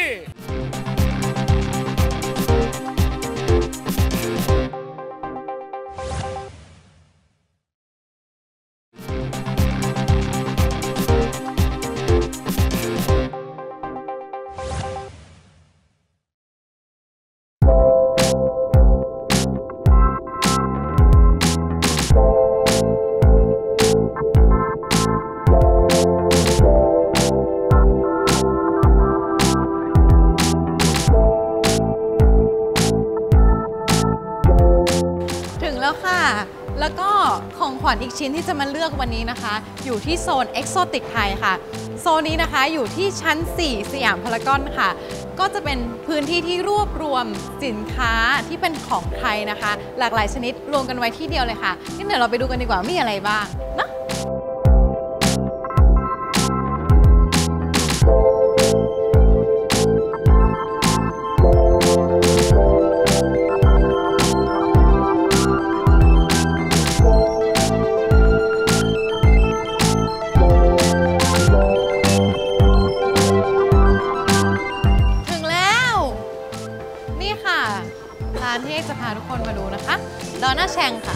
แล้วก็ของขวัญอีกชิ้นที่จะมาเลือกวันนี้นะคะอยู่ที่โซน Exotic ไทยค่ะโซนนี้นะคะอยู่ที่ชั้น4สยามพารากอนค่ะก็จะเป็นพื้นที่ที่รวบรวมสินค้าที่เป็นของไทยนะคะหลากหลายชนิดรวมกันไว้ที่เดียวเลยค่ะงั้นเดี๋ยวเราไปดูกันดีกว่ามีอะไรบ้างนะร้านที่จะพาทุกคนมาดูนะคะดอนน่าแชงค่ะ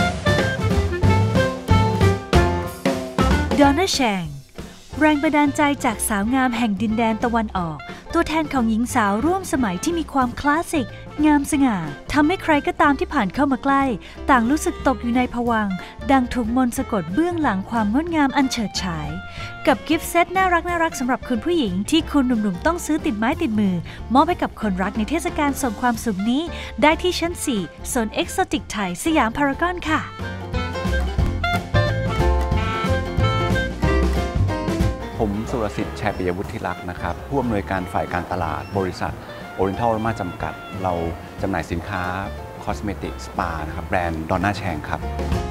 ดอนน่าแชงแรงบันดาลใจจากสาวงามแห่งดินแดนตะวันออกตัวแทนของหญิงสาวร่วมสมัยที่มีความคลาสสิกงามสง่าทำให้ใครก็ตามที่ผ่านเข้ามาใกล้ต่างรู้สึกตกอยู่ในภวังค์ดังถูกมนต์สะกดเบื้องหลังความงดงามอันเฉิดฉายกับกิฟต์เซตน่ารักสำหรับคุณผู้หญิงที่คุณหนุ่มๆต้องซื้อติดไม้ติดมือมอบให้กับคนรักในเทศกาลส่งความสุขนี้ได้ที่ชั้น4โซน Exotic ไทยสยามพารากอนค่ะ
ผมสุรสิทธิ์ ชัยปิยวุฒิรักษ์นะครับผู้อำนวยการฝ่ายการตลาดบริษัท Oriental Rama จำกัดเราจำหน่ายสินค้าคอสเมติกสปานะครับแบรนด์ดอนน่าแชงครับ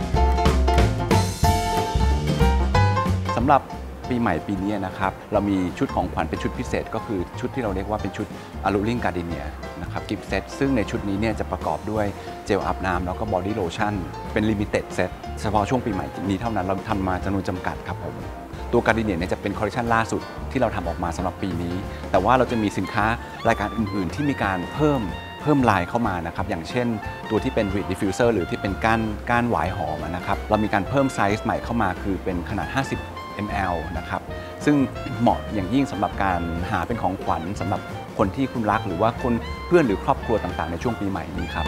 สำหรับปีใหม่ปีนี้นะครับเรามีชุดของขวัญเป็นชุดพิเศษก็คือชุดที่เราเรียกว่าเป็นชุด Alluring Gardenia นะครับนะครับกิฟต์เซตซึ่งในชุดนี้เนี่ยจะประกอบด้วยเจลอาบน้ำแล้วก็บอดี้โลชั่นเป็นลิมิเต็ดเซตเฉพาะช่วงปีใหม่นี้เท่านั้นเราทำมาจำนวนจำกัดครับผมตัวการ์ดิเนียเนี่ยจะเป็นคอลเลคชันล่าสุดที่เราทำออกมาสำหรับปีนี้แต่ว่าเราจะมีสินค้ารายการอื่นๆที่มีการเพิ่มลายเข้ามานะครับอย่างเช่นตัวที่เป็น Reed Diffuser หรือที่เป็นก้านหวายหอมนะครับเรามีการเพิ่มไซส์ใหม่เข้ามาคือเป็นขนาด50 ml นะครับซึ่งเหมาะอย่างยิ่งสำหรับการหาเป็นของขวัญสำหรับคนที่คุณรักหรือว่าคนเพื่อนหรือครอบครัวต่างๆในช่วงปีใหม่นี้ครับ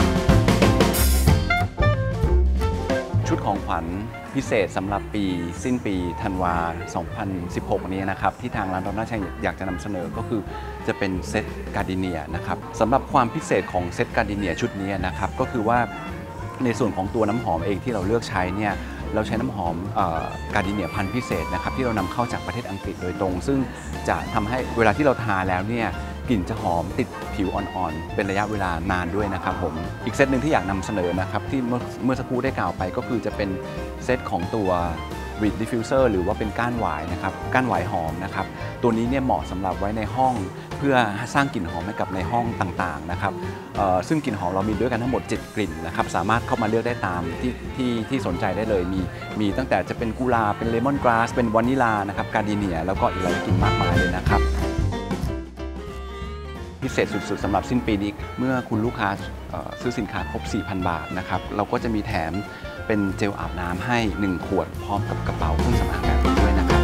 ชุดของขวัญพิเศษสำหรับปีสิ้นปีธันวา 2016 นี้นะครับที่ทางร้านดอนน่าแชงอยากจะนำเสนอก็คือจะเป็นเซตการ์ดิเนียนะครับสำหรับความพิเศษของเซตการ์ดิเนียชุดนี้นะครับก็คือว่าในส่วนของตัวน้ำหอมเองที่เราเลือกใช้เนี่ยเราใช้น้ำหอมการ์ดิเนียพันธุ์พิเศษนะครับที่เรานำเข้าจากประเทศอังกฤษโดยตรงซึ่งจะทำให้เวลาที่เราทาแล้วเนี่ยกลิ่นจะหอมติดผิวอ่อนๆเป็นระยะเวลานานด้วยนะครับผมอีกเซตหนึ่งที่อยากนำเสนอนะครับที่เมื่อสักครู่ได้กล่าวไปก็คือจะเป็นเซตของตัว Reed Diffuser หรือว่าเป็นก้านหวายนะครับก้านหวายหอมนะครับตัวนี้เนี่ยเหมาะสำหรับไว้ในห้องเพื่อสร้างกลิ่นหอมให้กับในห้องต่างๆนะครับซึ่งกลิ่นหอมเรามีด้วยกันทั้งหมด7กลิ่นนะครับสามารถเข้ามาเลือกได้ตามที่สนใจได้เลยมีตั้งแต่จะเป็นกุหลาบเป็นเลมอนกราสเป็นวานิลานะครับการ์ดิเนียแล้วก็อีกหลายกลิ่นมากมายเลยนะครับพิเศษสุดๆสำหรับสิ้นปีนี้เมื่อคุณลูกค้าซื้อสินค้าครบ 4,000 บาทนะครับเราก็จะมีแถมเป็นเจลอาบน้ำให้1ขวดพร้อมกับกระเป๋าเครื่องสำอางแบบนี้ด้วยนะครับ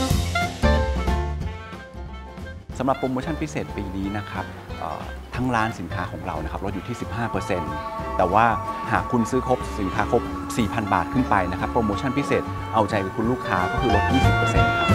สำหรับโปรโมชั่นพิเศษปีนี้นะครับทั้งร้านสินค้าของเรานะครับลดอยู่ที่ 15% แต่ว่าหากคุณซื้อครบสินค้าครบ 4,000 บาทขึ้นไปนะครับโปรโมชั่นพิเศษเอาใจคุณลูกค้าก็คือลด 20% ครับ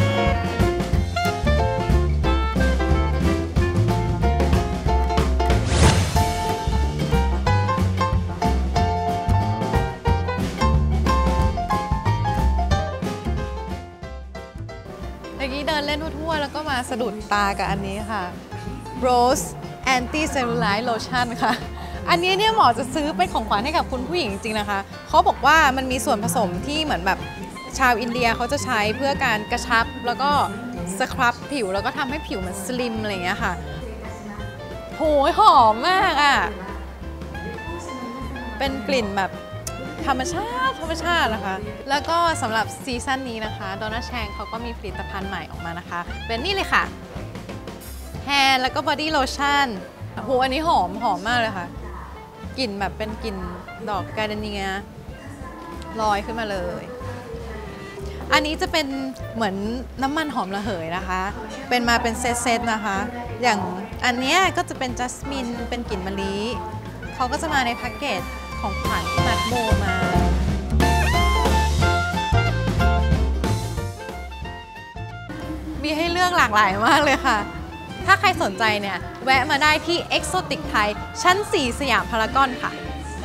เดินเล่นทั่วๆแล้วก็มาสะดุดตากับอันนี้ค่ะ Rose Anti Cellulite Lotion ค่ะอันนี้เนี่ยหมอจะซื้อเป็นของขวัญให้กับคุณผู้หญิงจริงๆนะคะเขาบอกว่ามันมีส่วนผสมที่เหมือนแบบชาวอินเดียเขาจะใช้เพื่อการกระชับแล้วก็สครับผิวแล้วก็ทำให้ผิวมันสลิมอะไรอย่างเงี้ยค่ะโหยหอมมากอ่ะเป็นกลิ่นแบบธรรมชาตินะคะแล้วก็สำหรับซีซั่นนี้นะคะดอนน่าแชงเขาก็มีผลิตภัณฑ์ใหม่ออกมานะคะเป็นนี่เลยค่ะแฮร์แล้วก็บอดี้โลชั่นโหอันนี้หอมมากเลยค่ะกลิ่นแบบเป็นกลิ่นดอกการ์เดเนียลอยขึ้นมาเลยอันนี้จะเป็นเหมือนน้ำมันหอมระเหยนะคะเป็นมาเป็นเซตนะคะอย่างอันนี้ก็จะเป็นจัสมินเป็นกลิ่นมะลิเขาก็จะมาในแพ็กเกจของขวัญที่มัดโบมามีให้เลือกหลากหลายมากเลยค่ะถ้าใครสนใจเนี่ยแวะมาได้ที่ Exotic Thai ชั้น 4 สยามพารากอนค่ะ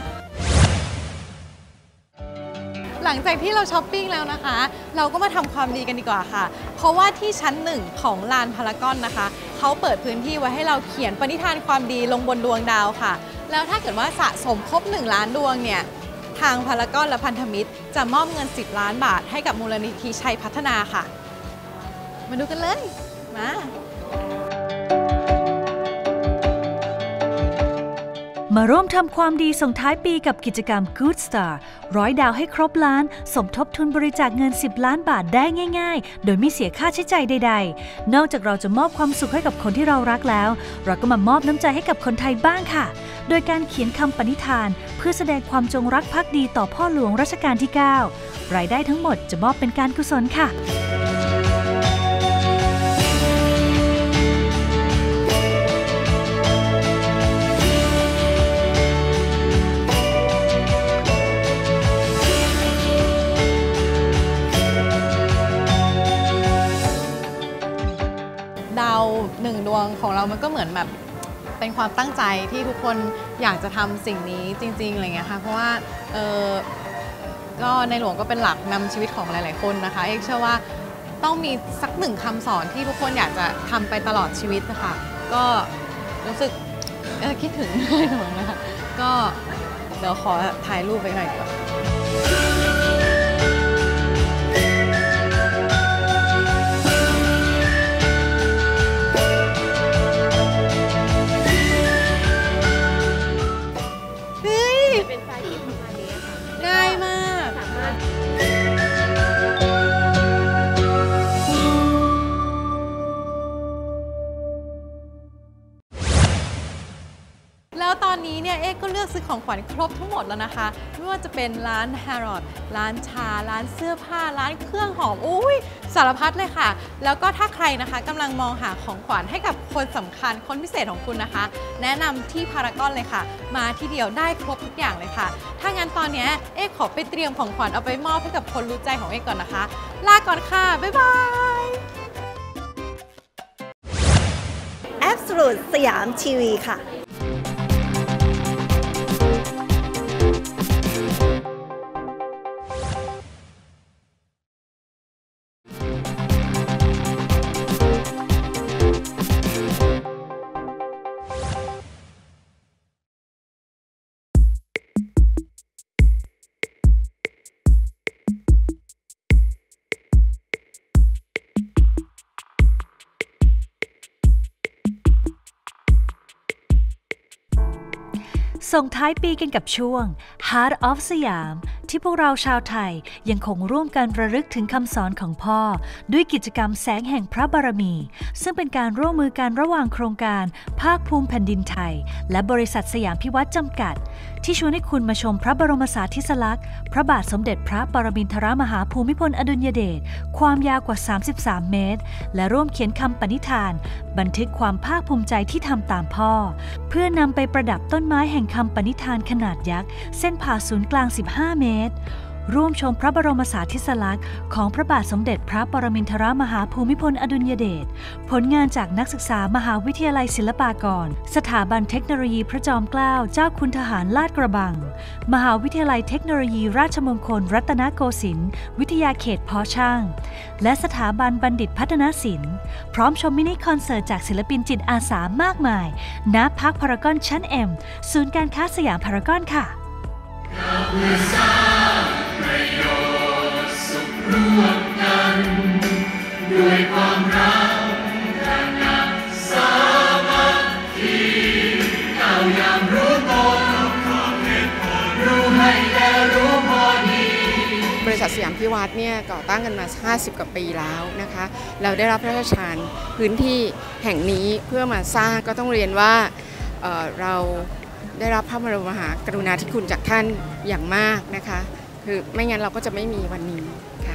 หลังจากที่เราช้อปปิ้งแล้วนะคะเราก็มาทำความดีกันดีกว่าค่ะเพราะว่าที่ชั้น 1 ของลานพารากอนนะคะเขาเปิดพื้นที่ไว้ให้เราเขียนปณิธานความดีลงบนดวงดาวค่ะแล้วถ้าเกิดว่าสะสมครบ1 ล้านดวงเนี่ยทางพารากอนและพันธมิตรจะมอบเงิน10 ล้านบาทให้กับมูลนิธิชัยพัฒนาค่ะมาดูกันเลย
มาร่วมทำความดีส่งท้ายปีกับกิจกรรม Good Star 100 ดาวให้ครบล้านสมทบทุนบริจาคเงิน10 ล้านบาทได้ง่ายๆโดยไม่เสียค่าใช้จ่ายใดๆนอกจากเราจะมอบความสุขให้กับคนที่เรารักแล้วเราก็มามอบน้ำใจให้กับคนไทยบ้างค่ะโดยการเขียนคำปณิธานเพื่อแสดงความจงรักภักดีต่อพ่อหลวงรัชกาลที่ 9 รายได้ทั้งหมดจะมอบเป็นการกุศลค่ะ
ดาว1 ดวงของเรามันก็เหมือนแบบเป็นความตั้งใจที่ทุกคนอยากจะทำสิ่งนี้จริงๆอะไรเงี้ยค่ะเพราะว่าก็ในหลวงก็เป็นหลักนำชีวิตของหลายๆคนนะคะเอกเชื่อว่าต้องมีสัก1 คำสอนที่ทุกคนอยากจะทำไปตลอดชีวิตนะคะก็รู้สึกคิดถึงในหลวงนะคะก็เดี๋ยวขอถ่ายรูปไปหน่อยก่อนของขวัญครบทั้งหมดแล้วนะคะไม่ว่าจะเป็นร้านแฮร์รอดร้านชาร้านเสื้อผ้าร้านเครื่องหอมอุ้ยสารพัดเลยค่ะแล้วก็ถ้าใครนะคะกำลังมองหาของขวัญให้กับคนสำคัญคนพิเศษของคุณนะคะแนะนำที่พารากอนเลยค่ะมาที่เดียวได้ครบทุกอย่างเลยค่ะถ้างั้นตอนนี้ขอไปเตรียมของขวัญเอาไปมอบให้กับคนรู้ใจของก่อนนะคะลาก่อนค่ะบ๊ายบาย
Absolute สยามทีวีค่ะ
ส่งท้ายปีกันกับช่วง Heart of สยามที่พวกเราชาวไทยยังคงร่วมกันระลึกถึงคำสอนของพ่อด้วยกิจกรรมแสงแห่งพระบารมีซึ่งเป็นการร่วมมือกันระหว่างโครงการภาคภูมิแผ่นดินไทยและบริษัทสยามพิวัตรจำกัดที่ชวนให้คุณมาชมพระบรมสารีสลักษณ์พระบาทสมเด็จพระปรมินทรมหาภูมิพลอดุลยเดชความยาวกว่า33 เมตรและร่วมเขียนคำปณิธานบันทึกความภาคภูมิใจที่ทำตามพ่อเพื่อนำไปประดับต้นไม้แห่งคำปณิธานขนาดยักษ์เส้นผ่าศูนย์กลาง15 เมตรร่วมชมพระบรมสารีสลักษณ์ของพระบาทสมเด็จพระปรมินทรมหาภูมิพลอดุลยเดชผลงานจากนักศึกษามหาวิทยาลัยศิลปากรสถาบันเทคโนโลยีพระจอมเกล้าเจ้าคุณทหารลาดกระบังมหาวิทยาลัยเทคโนโลยีราชมงคลรัตนโกสินทร์วิทยาเขตพอช่างและสถาบันบัณฑิตพัฒนศิลป์พร้อมชมมินิคอนเสิร์ตจากศิลปินจิตอาสามากมายณพาร์คพารากอนชั้น M ศูนย์การค้าสยามพารากอนค่ะร่วมกันด้วยความรักและนักสามัคคีเรายังรู้ตนความเหตุผลรู้ให้และรู้พอดีบริษัทสยามพิวัตรเนี่ยก่อตั้งกันมา50 กว่าปีแล้วนะคะเราได้รับพระราชทานพื้นที่แห่งนี้เพื่อมาสร้างก็ต้องเรียนว่าเราได้รับพระบรมมหากรุณาธิคุณจากท่านอย่างมากนะคะคือไม่งั้นเราก็จะไม่มีวันนี้ค่ะ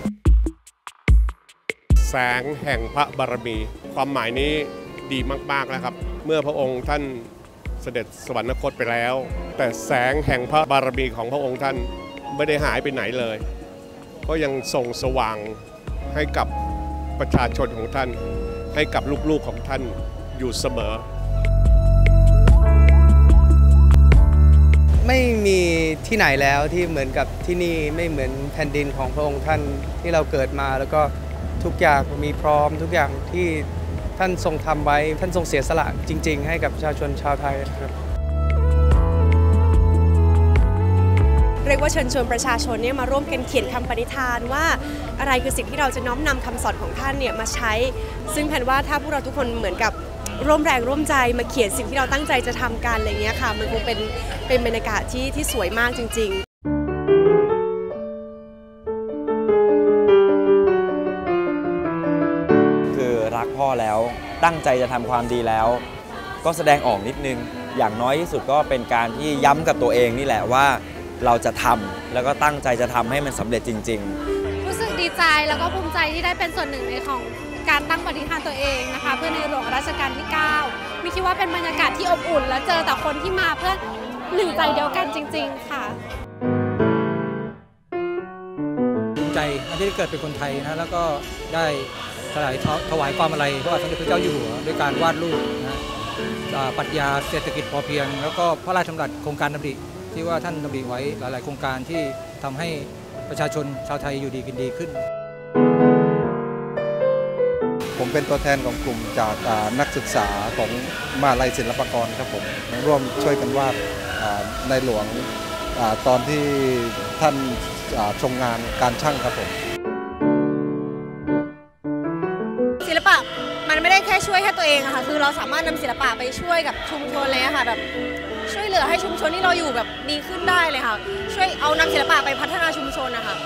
แสงแห่งพระบารมีความหมายนี้ดีมากๆแล้วครับเมื่อพระองค์ท่านเสด็จสวรรคตไปแล้วแต่แสงแห่งพระบารมีของพระองค์ท่านไม่ได้หายไปไหนเลยก็ยังส่องสว่างให้กับประชาชนของท่านให้กับลูกๆของท่านอยู่เสมอ
ไม่มีที่ไหนแล้วที่เหมือนกับที่นี่ไม่เหมือนแผ่นดินของพระองค์ท่านที่เราเกิดมาแล้วก็ทุกอย่างมีพร้อมทุกอย่างที่ท่านทรงทำไว้ท่านทรงเสียสละจริงๆให้กับประชาชนชาวไทยนะครับ
เรียกว่าเชิญชวนประชาชนเนี่ยมาร่วมกันเขียนคำปณิธานว่าอะไรคือสิ่งที่เราจะน้อมนำคำสอนของท่านเนี่ยมาใช้ซึ่งแผนว่าถ้าพวกเราทุกคนเหมือนกับร่วมแรงร่วมใจมาเขียนสิ่งที่เราตั้งใจจะทำกันอะไรเงี้ยค่ะมันคงเป็นบรรยากาศที่สวยมากจริง
ๆคือรักพ่อแล้วตั้งใจจะทำความดีแล้วก็แสดงออกนิดนึงอย่างน้อยที่สุดก็เป็นการที่ย้ำกับตัวเองนี่แหละว่าเราจะทำแล้วก็ตั้งใจจะทำให้มันสำเร็จจริงๆ
รู้สึกดีใจแล้วก็ภูมิใจที่ได้เป็นส่วนหนึ่งในของการตั้งปณิธานตัวเองนะคะเพื่อในหลวงรัชกาลที่9มิคิดว่าเป็นบรรยากาศที่อบอุ่นและเจอแต่คนที่มาเพื่อหนึ่งใจเดียวกันจริงๆค่ะ
ภูมิใจที่ได้เกิดเป็นคนไทยนะแล้วก็ได้ถวายความอาลัยพระบาทสมเด็จพระเจ้าอยู่หัวด้วยการวาดรูปนะปรัชญาเศรษฐกิจพอเพียงแล้วก็พระราชดำรัสโครงการดำริที่ว่าท่านดำริไว้หลายๆโครงการที่ทำให้ประชาชนชาวไทยอยู่ดีกินดีขึ้น
ผมเป็นตัวแทนของกลุ่มจากนักศึกษาของมหาวิทยาลัยศิลปากรครับผมร่วมช่วยกันวาดในหลวงตอนที่ท่านทรงงานการช่างครับผม
ศิลปะมันไม่ได้แค่ช่วยแค่ตัวเองอะค่ะคือเราสามารถนำศิลปะไปช่วยกับชุมชนเลยค่ะแบบช่วยเหลือให้ชุมชนที่เราอยู่แบบดีขึ้นได้เลยค่ะช่วยเอานำศิลปะไปพัฒนาชุมชนนะคะ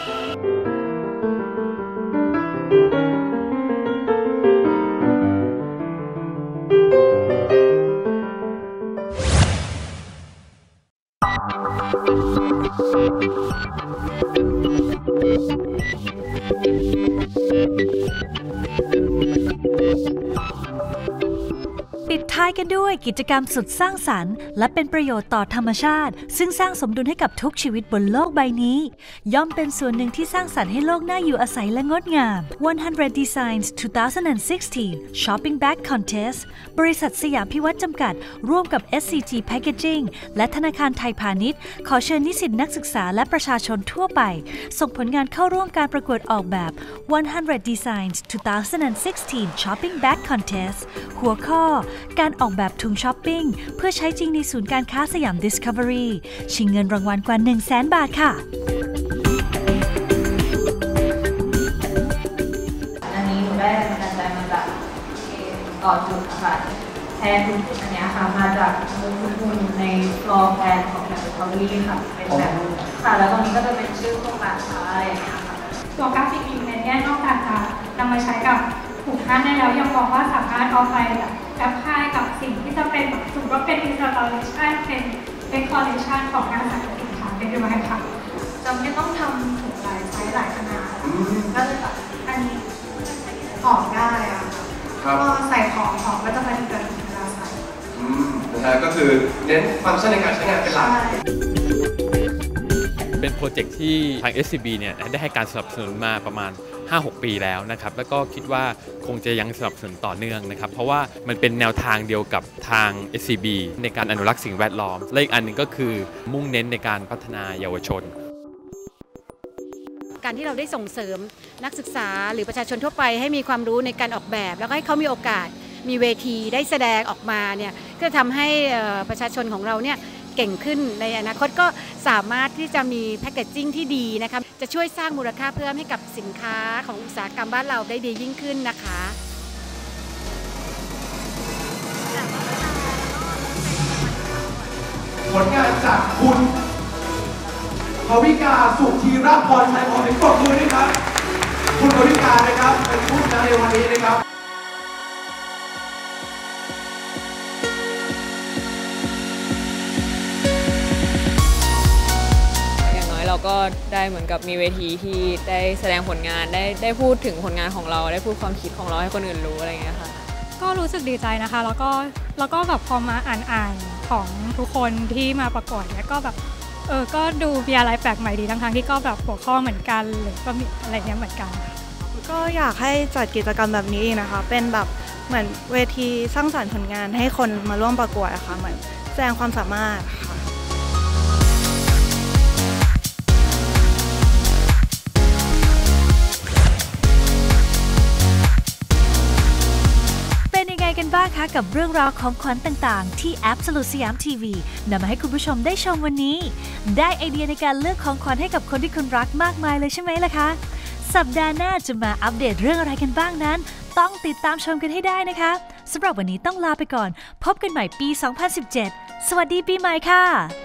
ปิดท้ายกันด้วยกิจกรรมสุดสร้างสรรค์และเป็นประโยชน์ต่อธรรมชาติซึ่งสร้างสมดุลให้กับทุกชีวิตบนโลกใบนี้ย่อมเป็นส่วนหนึ่งที่สร้างสรรค์ให้โลกน่าอยู่อาศัยและงดงาม 100 Designs 2016 Shopping Bag Contest บริษัทสยามพิวัฒน์จำกัดร่วมกับ SCG Packaging และธนาคารไทยพาณิชย์ขอเชิญนิสิตนักศึกษาและประชาชนทั่วไปส่งผลงานเข้าร่วมการประกวดออกแบบ 100 Designs 2016 Shopping Bag Contest หัวข้อการออกแบบถุงช้อปปิ้งเพื่อใช้จริงในศูนย์การค้าสยาม Discovery ชิงเงินรางวัลกว่า 100,000 บาทค่ะ
อันนี้หนูได้แรงบันดาลใจมาจากเกมต่อจุดค่ะแทนทุนอันนี้ค่ะมาจากทุนในฟลอร์แพลนของแบบ Discovery ค่ะเป็นแบบค่ะแล้วตรงนี้ก็จะเป็นชื่อพวกร้านค้าอะไรอย่างเงี้ยค่ะตัวกราฟิกอินเมจเนี่ยนอกจากจะนำมาใช้กับถุงผ้าได้แล้วยังบอกว่าสามารถเอาไปแบบแอปพลายกับสิ่งที่จะเป็นสมมติว่าเป็นอินสตาเลชันเป็นคอลเลคชันของงานสังสินค้าได้ด้วยค่ะจะไม่ต้องทำถุงหลายไซส์หลายขนาดก็เลยแบบอันนี้ออกได้อะค่ะก็ใส่ของก็จะมาถึงกันเวลาใส่
นะฮะก็คือเน้นฟังก์ชันในการใช้งานเป็นหลัก
เป็นโปรเจกต์ที่ทาง SCB เนี่ยได้ให้การสนับสนุนมาประมาณ 5-6 ปีแล้วนะครับแล้วก็คิดว่าคงจะยังสนับสนุนต่อเนื่องนะครับเพราะว่ามันเป็นแนวทางเดียวกับทาง SCB ในการอนุรักษ์สิ่งแวดล้อมและอีกอันหนึ่งก็คือมุ่งเน้นในการพัฒนาเยาวชน
การที่เราได้ส่งเสริมนักศึกษาหรือประชาชนทั่วไปให้มีความรู้ในการออกแบบแล้วก็ให้เขามีโอกาสมีเวทีได้แสดงออกมาเนี่ยก็ทำให้ประชาชนของเราเนี่ยเก่งขึ้นในอนาคตก็สามารถที่จะมีแพคเกจจิ้งที่ดีนะคะจะช่วยสร้างมูลค่าเพิ่มให้กับสินค้าของอุตสาหกรรมบ้านเราได้ดียิ่งขึ้นนะคะ
ผลงานจากคุณภวิกาสุธีรพรชัยขอเสียงปรบมือด้วยครับคุณภวิกานะครับเป็นผู้ชนะในวันนี้นะครับ
เราก็ได้เหมือนกับมีเวทีที่ได้แสดงผลงานได้พูดถึงผลงานของเราได้พูดความคิดของเราให้คนอื่นรู้อะไรอย่างเงี้ยค่ะ
ก็รู้สึกดีใจนะคะแล้วก็แบบพอมาอ่านของทุกคนที่มาประกวดเนี่ยก็แบบก็ดูมีอะไรแปลกใหม่ดีทั้งที่ก็แบบหัวข้อเหมือนกันหรือก็มีอะไรเงี้ยเหมือนกัน
ก็อยากให้จัดกิจกรรมแบบนี้นะคะเป็นแบบเหมือนเวทีสร้างสรรค์ผลงานให้คนมาร่วมประกวดนะคะเหมือนแสดงความสามารถค่ะ
กันบ้างคะกับเรื่องราวของขวัญต่างๆที่ Absolute สยามทีวีนำมาให้คุณผู้ชมได้ชมวันนี้ได้ไอเดียในการเลือกของขวัญให้กับคนที่คุณรักมากมายเลยใช่ไหมล่ะคะสัปดาห์หน้าจะมาอัปเดตเรื่องอะไรกันบ้างนั้นต้องติดตามชมกันให้ได้นะคะสำหรับวันนี้ต้องลาไปก่อนพบกันใหม่ปี 2017 สวัสดีปีใหม่ค่ะ